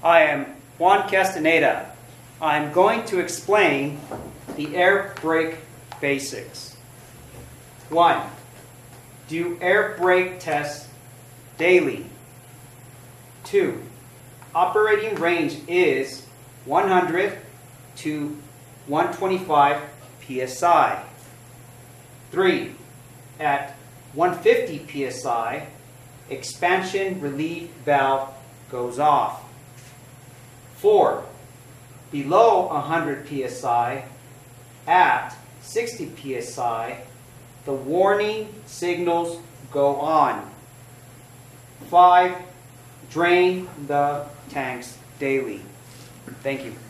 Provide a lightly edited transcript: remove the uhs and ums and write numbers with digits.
I am Juan Castaneda. I'm going to explain the air brake basics. 1. Do air brake tests daily. 2. Operating range is 100 to 125 psi. 3. At 150 psi, expansion relief valve goes off. 4. Below 100 psi, at 60 psi, the warning signals go on. 5. Drain the tanks daily. Thank you.